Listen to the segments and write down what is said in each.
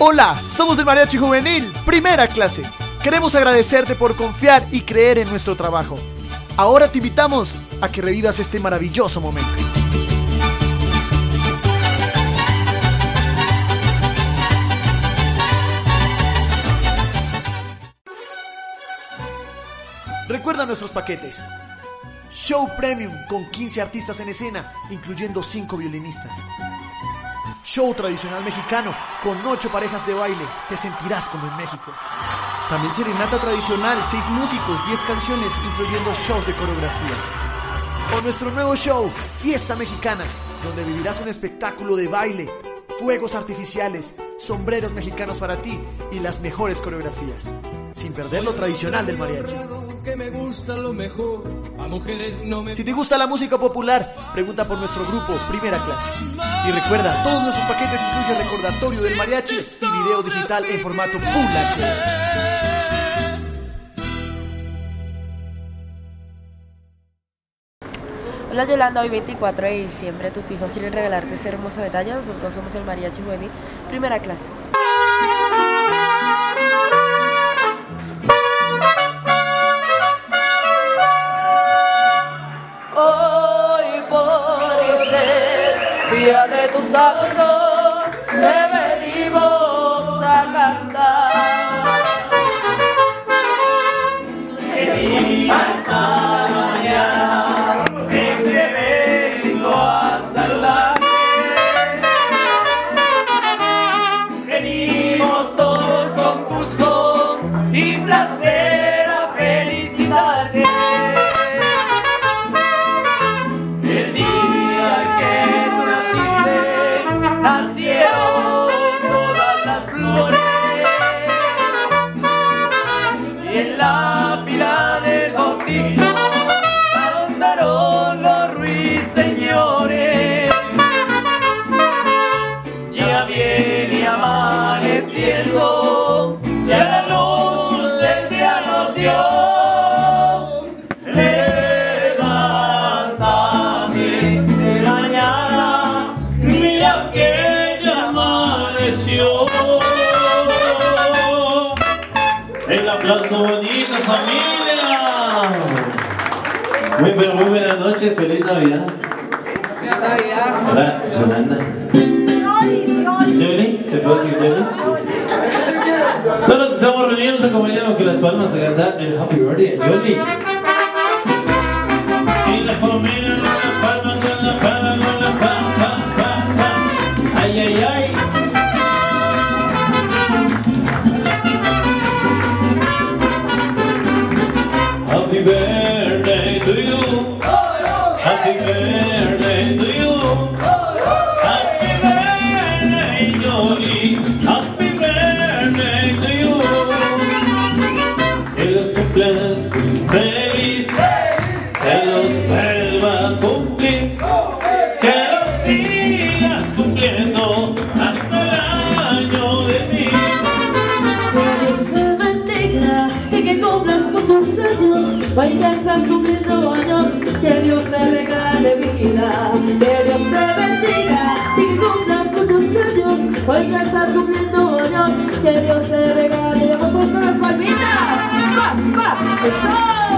Hola, somos el Mariachi Juvenil, primera clase. Queremos agradecerte por confiar y creer en nuestro trabajo. Ahora te invitamos a que revivas este maravilloso momento. Recuerda nuestros paquetes. Show Premium con 15 artistas en escena, incluyendo 5 violinistas. Show tradicional mexicano con 8 parejas de baile, te sentirás como en México. También serenata tradicional, 6 músicos, 10 canciones, incluyendo shows de coreografías. O nuestro nuevo show, Fiesta Mexicana, donde vivirás un espectáculo de baile, fuegos artificiales, sombreros mexicanos para ti y las mejores coreografías, sin perder lo tradicional del mariachi. Que me gusta lo mejor, a mujeres no me... Si te gusta la música popular, pregunta por nuestro grupo Primera Clase. Y recuerda, todos nuestros paquetes incluyen recordatorio del mariachi y video digital en formato Full HD. Hola Yolanda, hoy 24 de diciembre tus hijos quieren regalarte ese hermoso detalle. Nosotros somos el Mariachi Juvenil, Primera Clase. Hoy por ser día de tu santo te venimos a cantar. Que viva esta mañana, que te vengo a saludar. Venimos todos con gusto y placer a felicitarte. Nacieron todas las flores y en la pila del bautizo cantaron los ruiseñores. Ya viene amaneciendo, ya la luz del día nos dio. Levántate de mañana, mira que el aplauso bonito, familia. Muy buenas noches, feliz Navidad. Feliz Navidad. Hola, Yolanda. Johnny, ¿te puedo decir Johnny? Todos los que estamos reunidos nos acompañamos con las palmas a cantar el Happy Birthday a Johnny. Y la familia con la palma, con la palma, con la palma. Ay, ay, ay. Happy birthday to you. Happy birthday to you. Happy birthday, Johnny. Happy birthday to you. Que los cumplas feliz, que los vuelva a cumplir, que los sigas cumpliendo hasta el año de mí. Que Dios te bendiga y que cumplas muchos años. Hoy que estás cumpliendo años, que Dios te regale vida. Que Dios te bendiga y que cumplas muchos años. Hoy que estás cumpliendo años, que Dios te regale. Vamos todos con las palmitas. ¡Va! ¡Eso!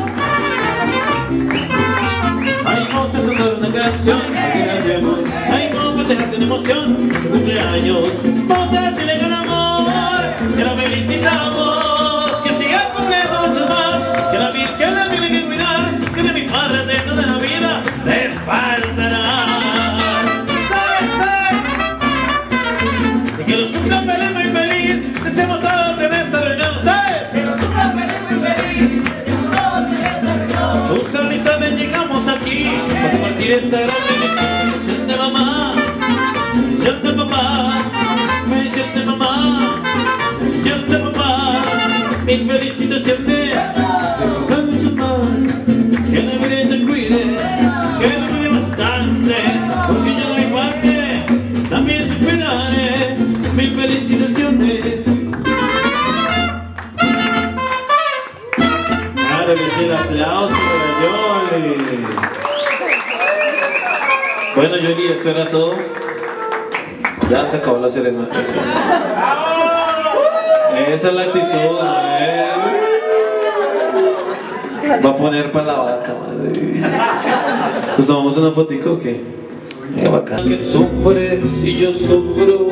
Ay, vamos a cantar una canción que hacemos. Ay, vamos a festejar de emoción cumpleaños. Vamos a decirle con amor que la felicitamos, que siga cumpliendo muchos más, que la Virgen la tiene que cuidar, que de mi parte toda la vida le faltará. ¡Sale! Y que los cumplan feliz, muy feliz, deseamos a todos en esta reunión, ¿sabes? Que nos cumplan feliz, muy feliz. Deseamos todos en esta reunión. Tus amistades llegamos aquí para compartir esta gran bendición. Siente mamá, siente papá, me siente mamá, siente papá. Mi felicitaciones, con muchos más. Que la vida te cuide, que me cuide bastante, porque yo de mi parte también te cuidaré. Mis felicitaciones. Ahora que el aplauso para Johnny. Bueno, Johnny, eso era todo. Ya se acabó la serenata. Esa es la actitud, Va a poner para la vaca, madre. ¿Nos tomamos una fotico o qué? Venga, bacán. Que sufre si yo sufro,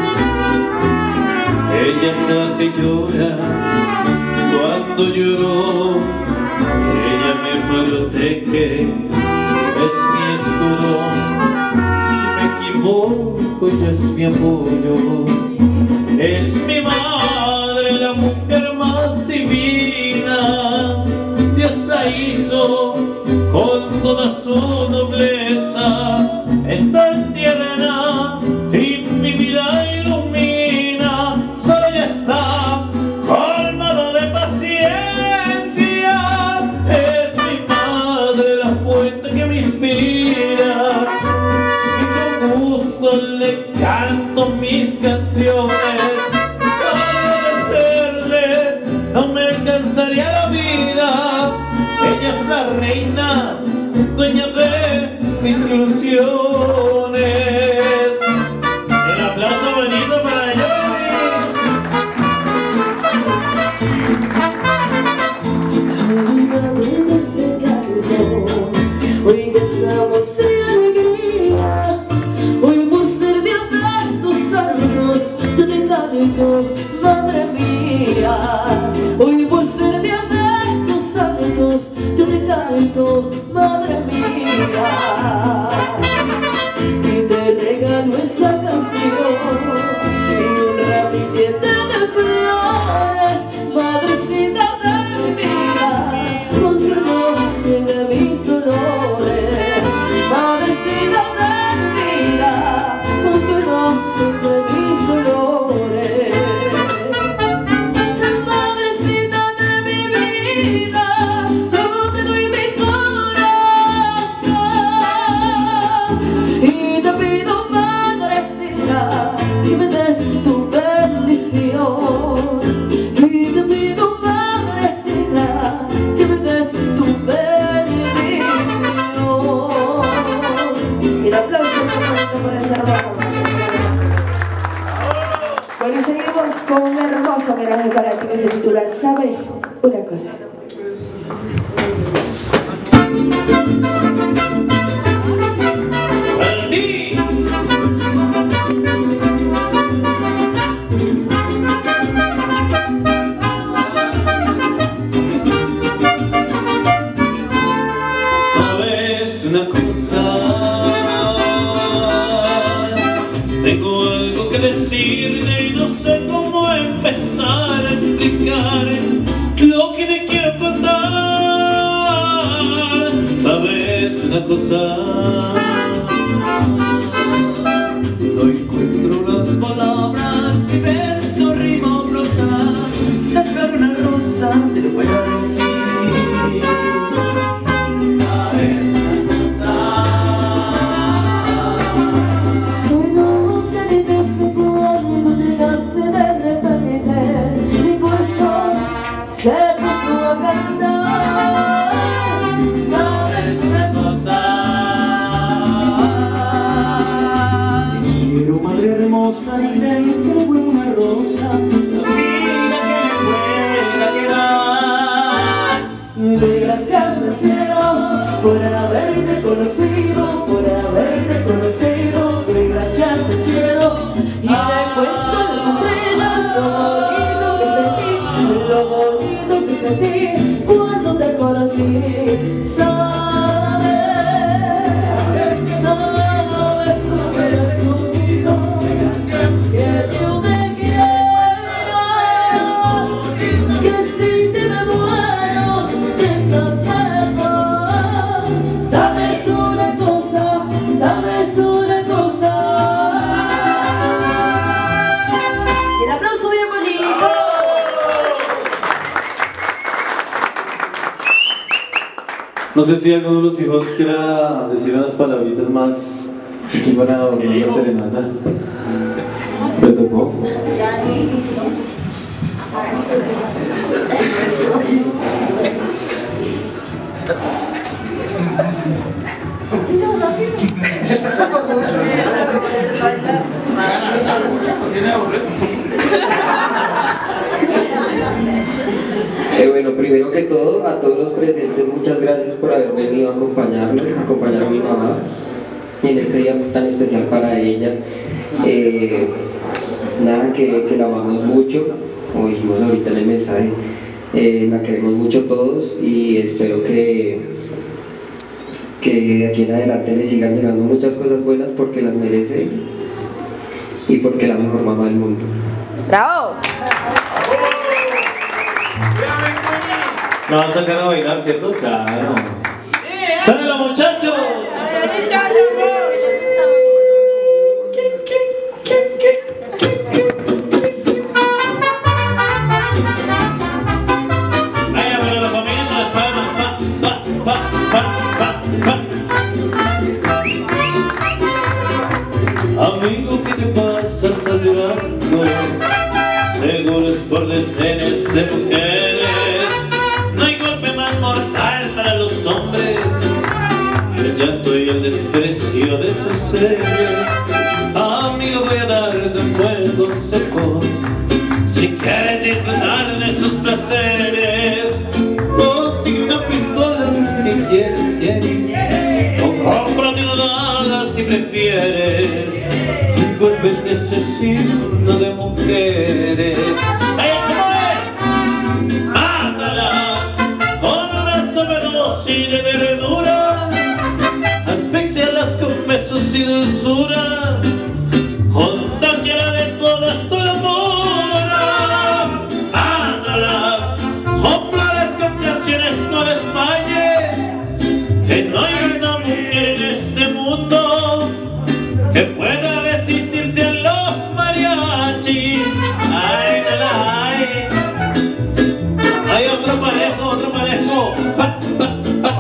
ella es la que llora cuando lloro, ella me protege, es mi escudo, si me equivoco ella es mi apoyo, es mi madre, la mujer más divina, Dios la hizo con toda su nobleza, es tan tierna y mi vida ilumina, solo ella está colmada de paciencia, es mi madre la fuente que me inspira y con gusto le canto mis canciones, para agradecerle no me alcanzaría la vida, ella es la reina, dueña de mis ilusiones. El aplauso bonito para Johnny. Hoy gozamos de alegría, hoy por ser de hablar tus años, yo te canto, madre mía. Hoy por ser de hablar tus años, yo te canto, madre mía. Y te regalo esa canción y un ramillete de flores, madrecita de mi vida, conservante de mis olores, madrecita de mi vida, conservante de mis olores, madrecita de mi vida, yo te doy mi corazón y te pido, madrecita, que me des tu bendición. Y te pido, madrecita, que me des tu bendición. Y el aplauso por ese hermoso. Bueno, y seguimos con un hermoso homenaje para ti que se titula ¿Sabes una cosa? Para ti. ¿Sabes una cosa? Tengo algo que decirte y no sé cómo empezar a explicar lo que te quiero contar. ¿Sabes una cosa? No encuentro las palabras, mi verso, rima o prosa, sacar una rosa te lo voy a decir. ¿Sabes una cosa? No sé ni qué sé cuándo llegaste de repente, mi corazón se puso a cantar. ¿Sabes una cosa? Quiero, madre hermosa, y te entrego una rosa, la vida que me pueda quedar. Y doy gracias al cielo por haberte conocido, por haberte conocido. Doy gracias al cielo y le cuento a las estrellas lo bonito que sentí cuando te conocí. Sabes súper conocido que yo te quiero, que sin ti me muero si estás lejos. Sabes una cosa, sabes una cosa. Y el aplauso bien bonito. No sé si alguno de los hijos quiera decir unas palabritas más aquí para dormir la serenata. ¿Me tocó? todo, a todos los presentes, muchas gracias por haber venido a acompañarnos, a acompañar a mi mamá en este día tan especial para ella. Nada, que la amamos mucho, como dijimos ahorita en el mensaje, la queremos mucho todos y espero que de aquí en adelante le sigan llegando muchas cosas buenas porque las merece y porque es la mejor mamá del mundo. ¡Bravo! ¿Me van a sacar a bailar, cierto? Claro. ¡Salen los muchachos! Vaya, pero la familia con las palmas. Amigo, ¿qué te pasa? Estás llorando. Seguro es por desdenes de mujeres. No hay golpe más mortal para los hombres que el llanto y el desprecio de sus seres. Amigo, voy a darte un buen consejo. Si quieres disfrutar de sus placeres, consigue una pistola si es que quieres, o cómprate una daga si prefieres. Vuélvete asesino de mujeres. ¡Ay, cómo es! ¡Mátalas con una sobredosis de verduras! Asfixialas con besos y dulzuras, contágiala de todas tus locuras. Mátalas con flores, con canciones, no les falles, que no hay una mujer en este mundo que pueda resistirse a los mariachis. Ay, ay, hay otro parejo, pa, pa, pa, pa.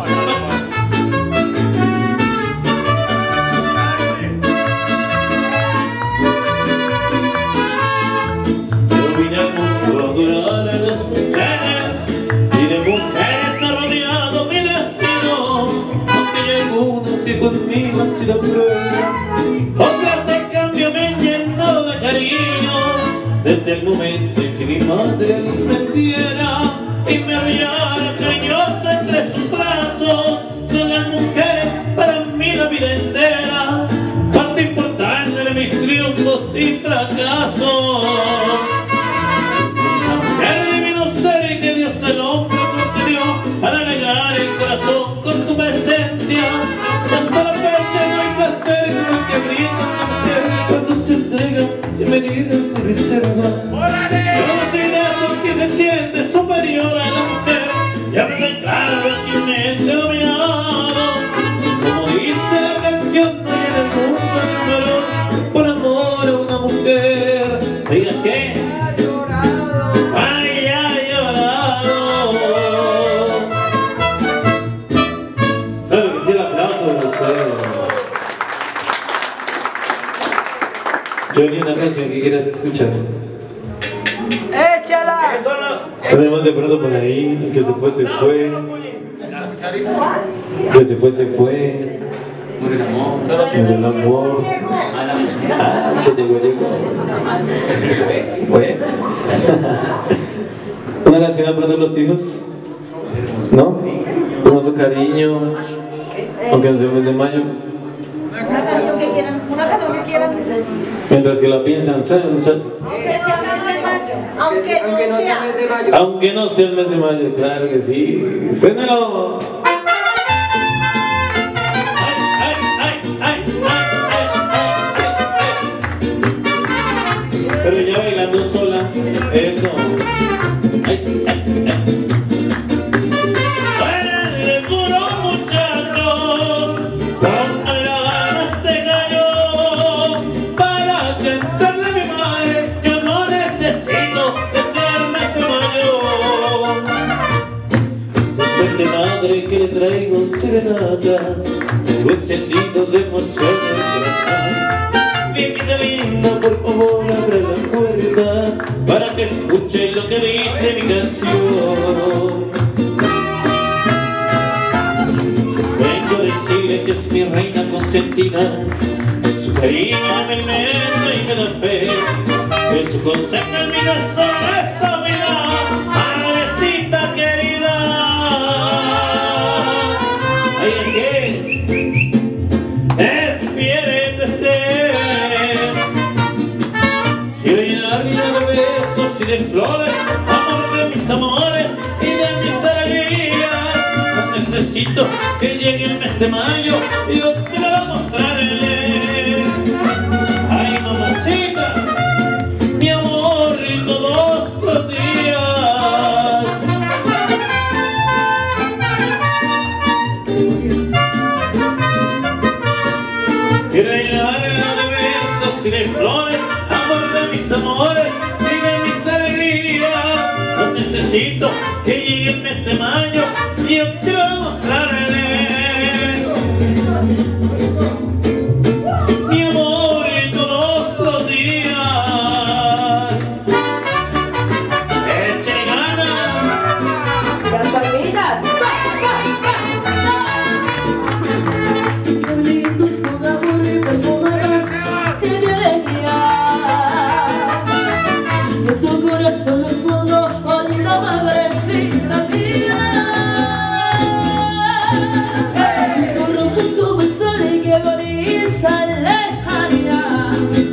Yo vine al mundo a adorar a las mujeres, y de mujeres está rodeado mi destino, aunque hay algunas que conmigo han sido crueles, otras en cambio me han llenado de cariño. Desde el momento en que mi madre los prendiera y me arrullara cariñosa entre sus brazos, son las mujeres para mí la vida entera, parte importante de mis triunfos y fracasos. Esa mujer divino ser que Dios al hombre concedió para alegrar el corazón con su presencia. Hasta la fecha no hay placer con el que brinda una mujer cuando se entrega sin medidas y reserva. Yo no soy de esos que se siente superior a la mujer y habla claro fácilmente dominado. Como dice la canción, no hay en el mundo ni un varón por amor a una mujer. Diga que haya llorado. Claro que sí, el aplauso de ustedes. Yo venía una canción que quieras escuchar. ¡Échala! Tenemos de pronto por ahí, que se fue, se fue. Que se fue, se fue. Por el amor. Por el amor. Ah, que llegó. ¿Fue? Una canción de pronto de los hijos. ¿No? Hermoso cariño. Aunque no sea el mes de mayo. Una canción que quieran, Mientras que la piensan, ¿saben, muchachos? Aunque no sea mes de mayo. Aunque no sea el mes de mayo, claro que sí. ¡Suénalo! Pero ya bailando sola, eso. ¡Suénale duro, muchachos! ¡Pónganle ganas de gallo! Para cantarle a mi madre, yo no necesito que sea el mes de mayo. Después de madre que le traigo serenata, tengo encendido de emoción el corazón. Viejita linda, por favor, abre la puerta para que escuche lo que dice mi canción. Vengo a decirle que es mi reina consentida, su cariño me alimenta y me da fe, que su consejo en mi corazón esta vida, madrecita querida. necesito que llegue el mes de mayo y yo te lo voy a mostrarle. Ay, mamacita, mi amor, y todos los días. Y rellenarla de besos y de flores, amor de mis amores y de mis alegrías. No necesito que llegue el mes de mayo y yo te voy a mostrarle. Mi amor, y todos los días. Eche ganas. Las palmitas. Qué lindos con amor y perfumados que de alegría. De tu corazón los pongo, oh linda madrecita mía. Son rojos como el sol y que brisa lejana.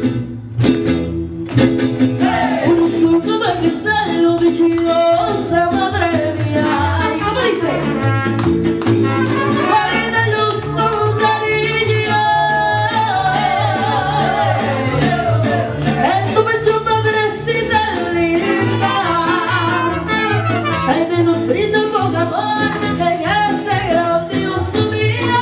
Un azul como el cristal, lo dichosa madre mía. ¿Y cómo dice? Guarda luz con cariño en tu pecho, madrecita linda. Ay, que nos brinda con amor en ese grandioso día.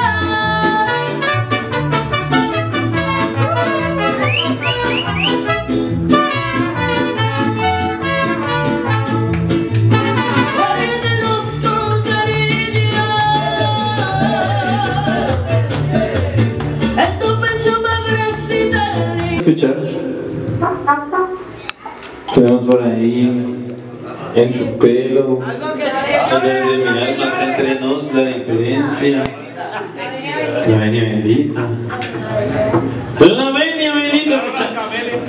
Guárdenos con cariño en tu pecho, madrecita linda. Escuchar. Tenemos por ahí en tu pelo. Debes de mirar acá entre nos la diferencia. La venia bendita. La venia bendita, muchachos.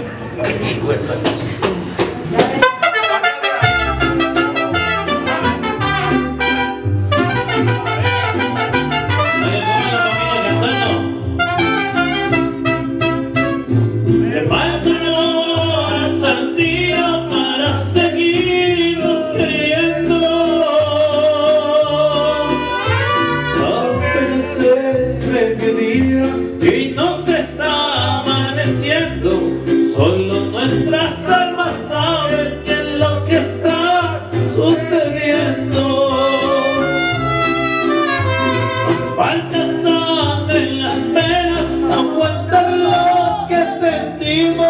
Le falta horas al día para seguirnos queriendo. Apenas es mediodía y no se está amaneciendo. Solo nuestras almas saben qué es lo que está sucediendo. Nos falta sangre en las venas, aguantar lo que sentimos.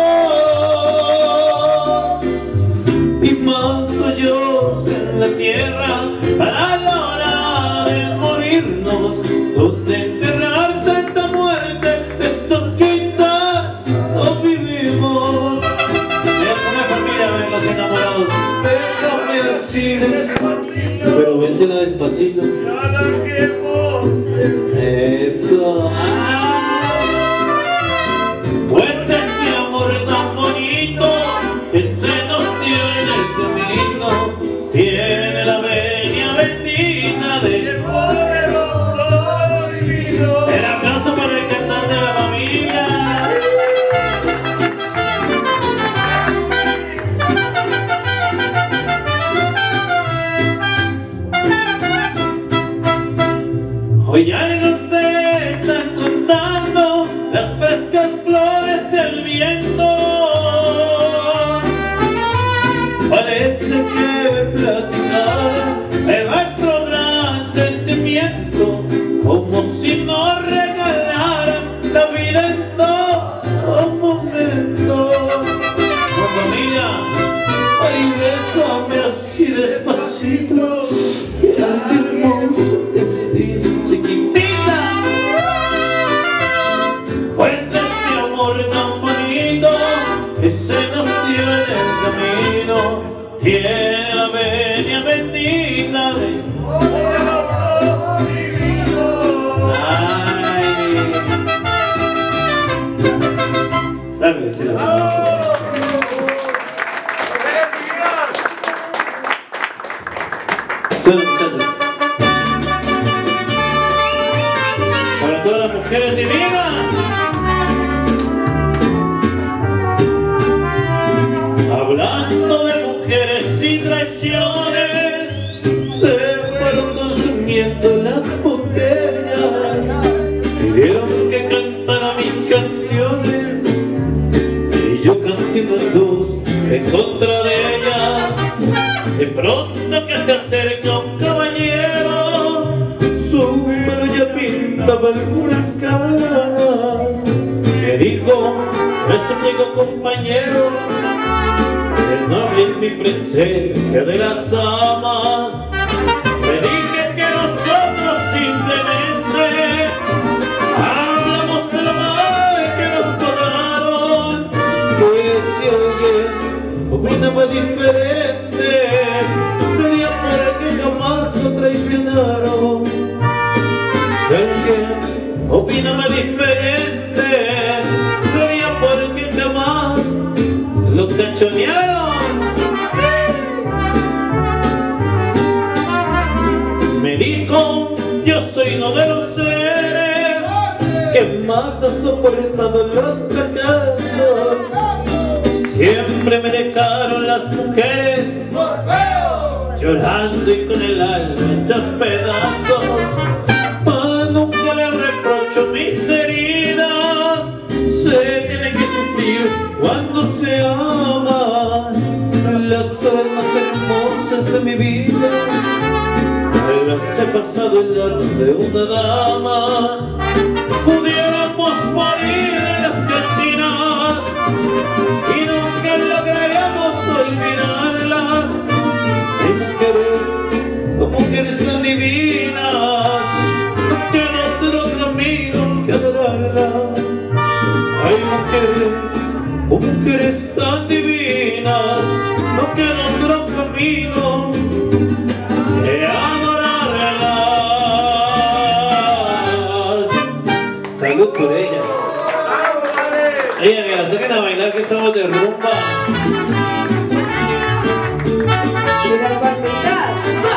Y más hoyos en la tierra para la hora de morirnos. Donde enterrar tanta muerte, esto quita, no vivimos. Déjame familia ver los enamorados. Bésame así despacito, pero bésela despacito. Eso. Pues este amor tan bonito que se nos dio en el camino tiene la venia bendita del poderoso divino. El aplauso para el cantante de la familia. Hoy algo se están contando las frescas flores, el viento. Parece que platicar de nuestro gran sentimiento, como si nos regalaran la vida en todo momento. Oh, familia, ay, bésame así despacito. Ay, qué hermoso destino, chiquitita. Pues de este amor tan bonito que se nos dio en el camino tiene la venia bendita de ay. Claro que sí, la verdad. Son los muchachos. Para todas las mujeres divinas. Hablando de mujeres y traiciones, se fueron consumiendo las cantaba algunas ganas. Me dijo nuestro amigo compañero, el noble es mi presencia de las damas. Le dije que nosotros simplemente hablamos de lo mal que nos pagaron. Pues si alguien opinaba diferente, sería porque jamás lo traicionaron. Si alguien opinaba diferente, sería porque jamás lo cachonearon. Me dijo, yo soy uno de los seres que más ha soportado los fracasos. Siempre me dejaron las mujeres llorando y con el alma hecha pedazos. Nunca le reprocho mis heridas, se tiene que sufrir cuando se ama. Las horas más hermosas de mi vida las he pasado al lado de una dama. Pudiéramos morir en las cantinas y nunca lograríamos olvidarlas. Hay mujeres tan divinas, no queda otro camino que adorarlas. Hay mujeres tan divinas, no queda otro camino que adorarlas. Salud por ellas. Oye, que la saquen a bailar, que estamos de rumba. Y las palmitas.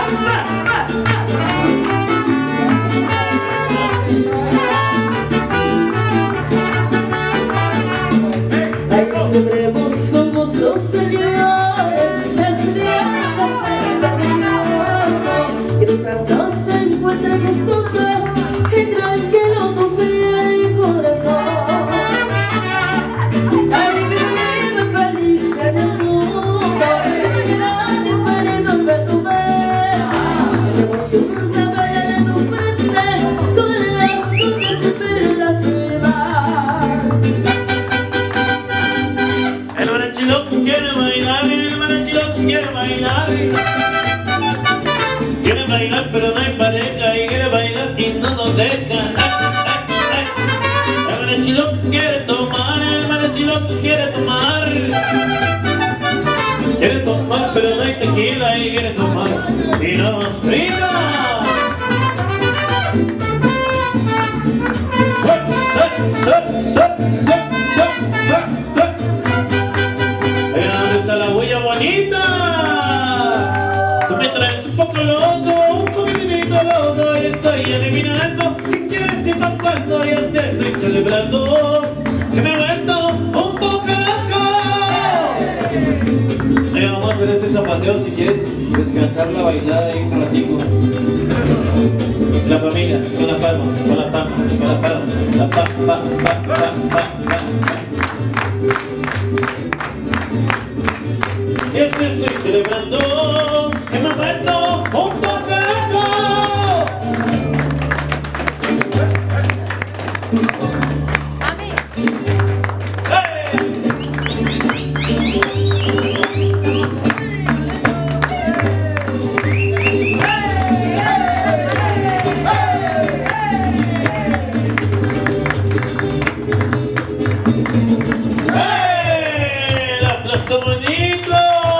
Ahí sabremos cómo sos señores, las viajas peligroso, y los santos se encuentran gustosa, y tranquilo tu fiel corazón. Ahí vive feliz en el mundo, sin gran diferente que tu ver. La emoción te vaya de tu frente, con las cosas y perlas se van. El mariachi loco quiere bailar, el mariachi loco quiere bailar. Quiere bailar pero no hay pareja, y quiere bailar y no nos dejan. El mariachi loco quiere tomar, el mariachi loco quiere tomar. Quiere tomar pero no hay tequila, y quiere tomar y no nos brinda. ¿Dónde está la huella bonita? Tú me traes un poco loco, un poquitito loco, y estoy adivinando qué quieres decir para cuando ya se estoy celebrando que me he vuelto un poco loco. Oiga, vamos a hacer este zapateo si quieren descansar la bailada ahí un ratico. La familia, con la palma, con la palma, con la palma, la pa. Y así estoy celebrando que me he vuelto un poco loco. La plaza bonito.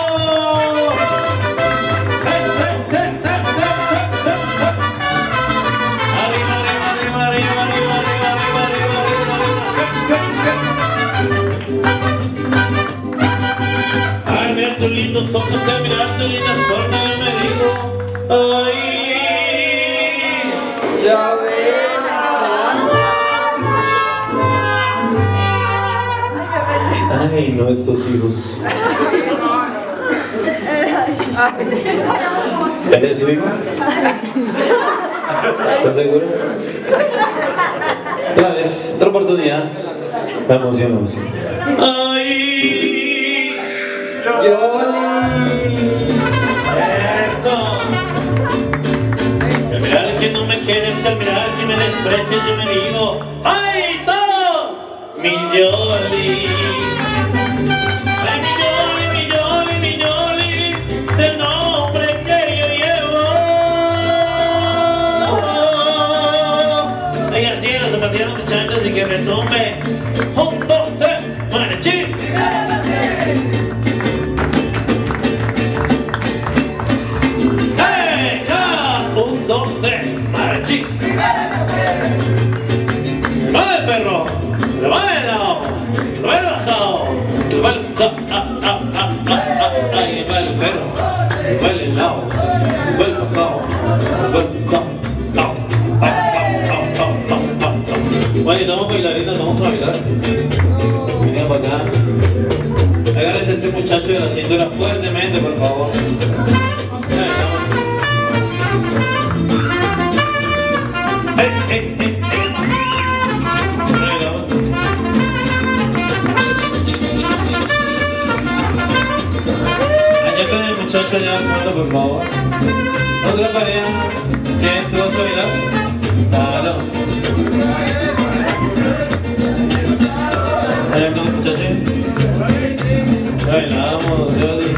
Ay, mira tus lindos ojos, mira tus lindas formas, yo me digo, ay, Ya ven. ay, no, estos hijos. ¿Eres su hijo? ¿Estás seguro? Otra vez, otra oportunidad. La emoción, la emoción. ¡Ay! ¡Yoli! ¡Eso! El mirar que no me quieres, el mirar al que me desprecia yo me digo, ¡ay, todos! Mi Yoli. Ay, mi Yoli, mi Yoli, mi Yoli, es el nombre que yo llevo. Ay, así en la zapatilla, muchachos, y que retumbe. 1, 2, 3, mariachi. ¡Hey, ya! 1, 2, 3, mariachi. ¡Va el perro! ¡Le va el lado! ¡Le va el bajado! ¡Le va el... ¡Ay, le va el perro! ¡Le va el lado! ¡Le va el bajado! ¡Le va el bajado! Oye, estamos bailarinas, vamos a bailar. Venga para acá. Agárrese a este muchacho de la cintura fuertemente, por favor. Hey, hey, hey, hey. Ahí vamos. Allá con el muchacho allá al fondo, por favor. Otra pareja. ¿Quién? ¿Tú vas a bailar? Claro. Allá con el muchacho. Bailamos, Yoli.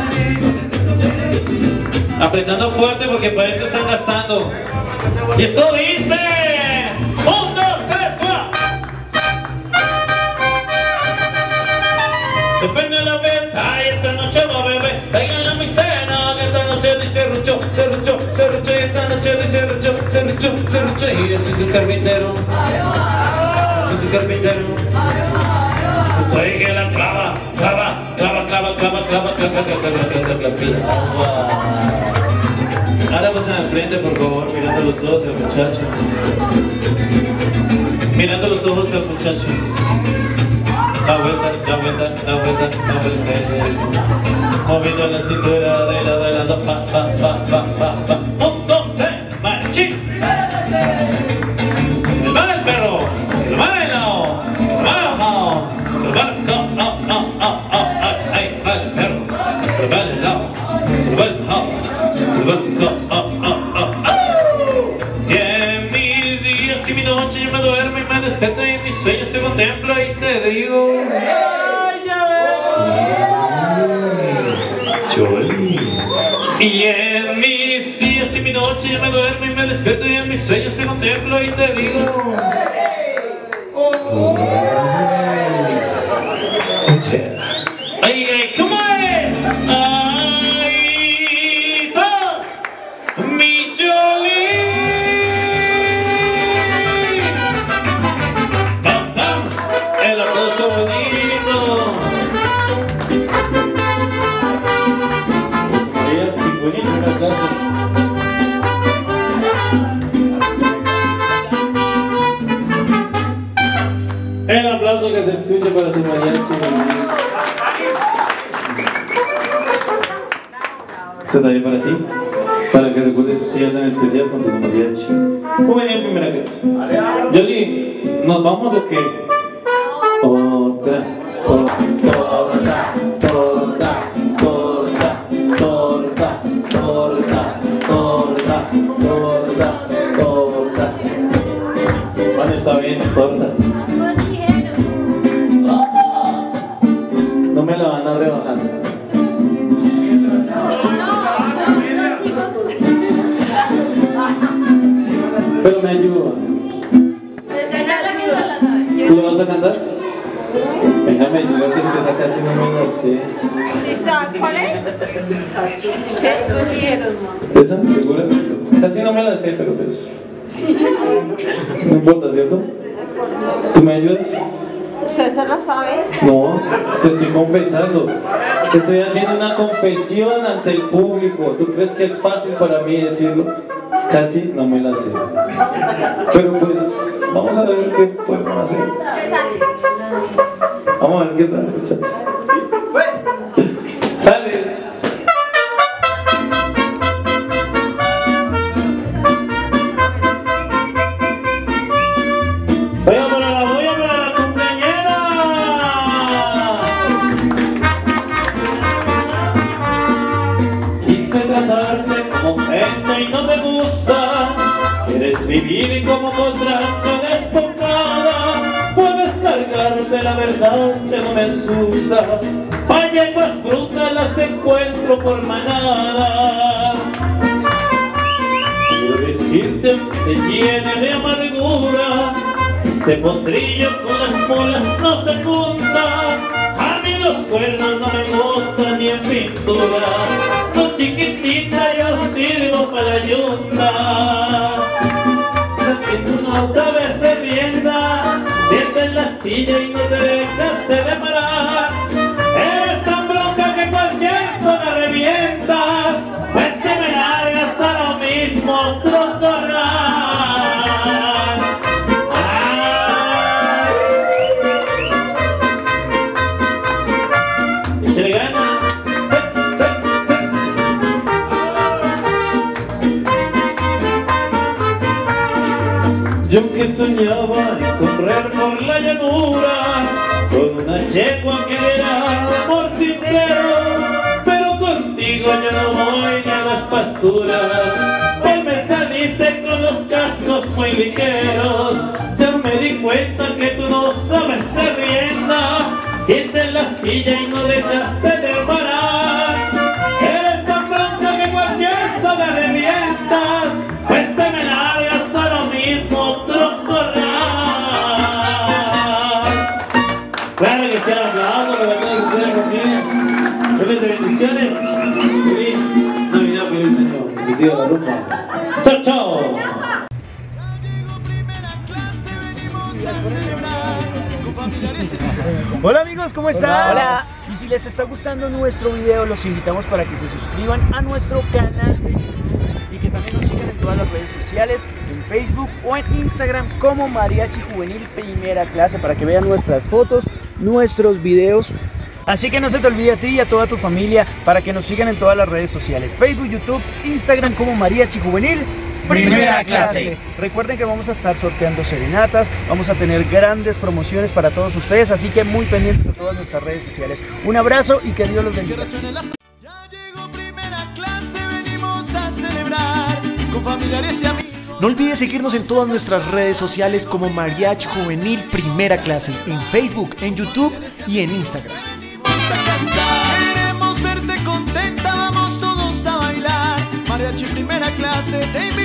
Apretando fuerte porque para eso están gastando. Y eso dice 1, 2, 3, 4. Se prende la venta y esta noche va a beber. Traigan a mi cena que esta noche dice rucho, serrucho, serrucho. Y esta noche dice rucho, serrucho, serrucho. Y yo soy su carpintero. Soy su carpintero. Soy que la clava, clava, clava, clava, clava, clava, clava, clava, clava, clava. Ahora pasen al frente, por favor, mirando los ojos al muchacho. Mirando los ojos al muchacho. La vuelta, la vuelta, la vuelta, la vuelta. Moviendo la cintura de lado, pa, pa, pa, pa, pa, pa. 1, 2, 3, marchín. El va el perro, el va el lado, el va el bajado, el va el ay, va el perro, el va el lado, el va el bajado, el va el y en mis días y mi noche yo me duermo y me despierto y en mis sueños te contemplo y te digo Yoli. Y en mis días y mi noche yo me duermo y me despierto y en mis sueños te contemplo y te digo ay, ay, ¿cómo es? Ay, todos, mi Yoli. Bam, bam, el aplauso bonito. María, muy bonito, un aplauso. El aplauso que se escuche para su mariachi. Esta también para ti, para que recuerdes ese día tan especial con tu mariachi. ¿Cómo venía en primera clase? Yoli, ¿nos vamos o qué? Otra, torta, torta, torta, torta, torta, torta, torta, torta. Bueno, está bien, torta. No me la van a rebajar. Pero me ayuda. ¿Tú lo vas a cantar? Déjame ayudar que esa casi no me la sé. ¿Cuál es? Se escogieron. ¿Esa? ¿Segura? Casi no me la sé, pero pues... No importa, ¿cierto? ¿Tú me ayudas? ¿Usted se la sabe? No, te estoy confesando. Te estoy haciendo una confesión ante el público. ¿Tú crees que es fácil para mí decirlo? Casi no me la sé. Pero pues, vamos a ver qué podemos hacer. ¿Qué sale? Vamos a ver qué sale, muchachos. ¡Sale! ¡Voy a para la cumpleañera! Quise tratarte como gente y no te gusta. Eres mi vive como contrato desfocada. Puedes cargarte la verdad que no me asusta. Valleguas brutas las encuentro por manada. Quiero decirte que te llena de amargura. Este potrillo con las mulas no se junta. A mí los cuernos no me gustan ni en pintura. No chiquitita yo sirvo para la yunta. Que tú no sabes de rienda, sientes en la silla y no te dejas de reparar. Eres tan bronca que cualquier zona revientas, pues te me largas a lo mismo trocorral. Échale ganas. Yo que soñaba en correr por la llanura con una yegua que era amor sincero, pero contigo yo no voy ni a las pasturas, pues me saliste con los cascos muy ligeros. Ya me di cuenta que tú no sabes de rienda, sientes la silla y no dejaste de parar. Eres tan bronca que cualquier soga revienta, pues te me largas a lo mismo trocorral. Claro que sea, aplauso para todos ustedes también. Feliz de bendiciones. Feliz Navidad, feliz año. Bendición la rumba. Chao, chao. Hola amigos, ¿cómo están? Hola. Y si les está gustando nuestro video, los invitamos para que se suscriban a nuestro canal y que también nos sigan en todas las redes sociales, en Facebook o en Instagram como Mariachi Juvenil Primera Clase, para que vean nuestras fotos, nuestros videos. Así que no se te olvide a ti y a toda tu familia para que nos sigan en todas las redes sociales, Facebook, YouTube, Instagram como Mariachi Juvenil Primera Clase. Recuerden que vamos a estar sorteando serenatas, vamos a tener grandes promociones para todos ustedes, así que muy pendientes de todas nuestras redes sociales. Un abrazo y que Dios los bendiga. Ya llegó Primera Clase, venimos a celebrar con familiares y amigos. No olvides seguirnos en todas nuestras redes sociales como Mariachi Juvenil Primera Clase, en Facebook, en YouTube y en Instagram. Venimos a cantar, queremos verte contenta, vamos todos a bailar. Mariachi Primera Clase te invita.